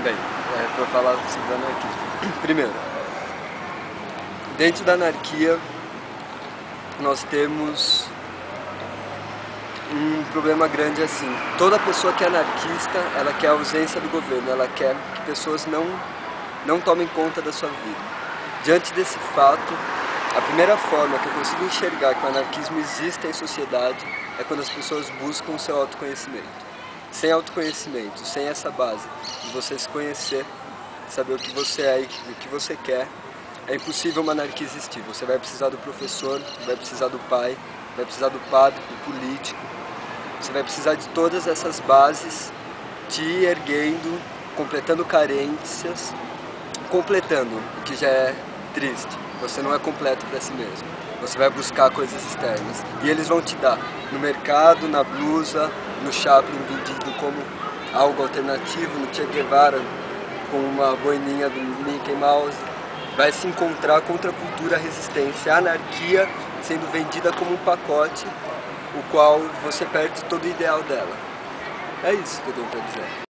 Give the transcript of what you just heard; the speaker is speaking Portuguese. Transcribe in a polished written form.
Bem, para falar sobre anarquismo. Primeiro, dentro da anarquia, nós temos um problema grande assim. Toda pessoa que é anarquista, ela quer a ausência do governo, ela quer que pessoas não tomem conta da sua vida. Diante desse fato, a primeira forma que eu consigo enxergar que o anarquismo existe em sociedade é quando as pessoas buscam o seu autoconhecimento. Sem autoconhecimento, sem essa base de você se conhecer, saber o que você é e o que você quer, é impossível uma anarquia existir. Você vai precisar do professor, vai precisar do pai, vai precisar do padre, do político. Você vai precisar de todas essas bases te erguendo, completando carências, completando, o que já é triste. Você não é completo para si mesmo. Você vai buscar coisas externas. E eles vão te dar no mercado, na blusa, no Chaplin vendido como algo alternativo, no Che Guevara com uma boininha do Mickey Mouse. Vai se encontrar contra a cultura, a resistência, a anarquia sendo vendida como um pacote, o qual você perde todo o ideal dela. É isso que eu tenho para dizer.